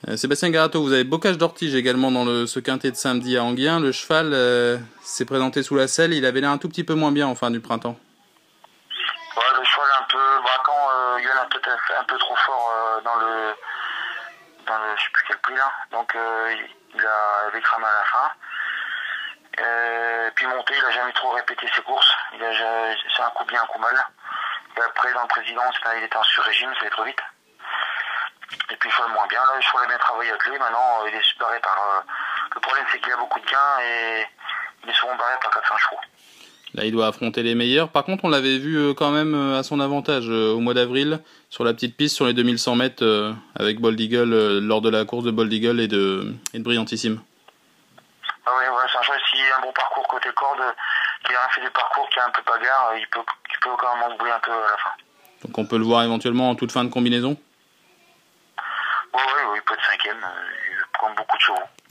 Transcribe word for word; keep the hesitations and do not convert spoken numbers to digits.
Euh, Sébastien Garato, vous avez Bocage d'Ortige également dans le, ce quintet de samedi à Anguien. Le cheval euh, s'est présenté sous la selle, il avait l'air un tout petit peu moins bien en fin du printemps. Ouais, le cheval est un peu braquant, euh, il est un peu, un peu trop fort euh, dans le, dans le, je sais plus quel prix là, donc euh, il a avait cramé à la fin. Euh, puis monté, il a jamais trop répété ses courses, c'est un coup bien, un coup mal. Et après dans le président, il était en sur-régime, ça allait trop vite. Et puis le cheval moins bien, là le cheval a bien travaillé avec lui, maintenant il est barré par... Euh, le problème c'est qu'il a beaucoup de gains et il est souvent barré par quatre cinq chevaux. Là il doit affronter les meilleurs, par contre on l'avait vu euh, quand même euh, à son avantage euh, au mois d'avril, sur la petite piste sur les deux mille cent mètres euh, avec Bold Eagle, euh, lors de la course de Bold Eagle et de, et de Brillantissime. Ah oui, ouais, c'est un cheval, s'il a un bon parcours côté corde, qu'il a fait du parcours, qui a un peu bagarre, il peut, il peut quand même se brouiller un peu à la fin. Donc on peut le voir éventuellement en toute fin de combinaison. Oui, oui, oui, il peut être cinquième, il prend beaucoup de chevaux.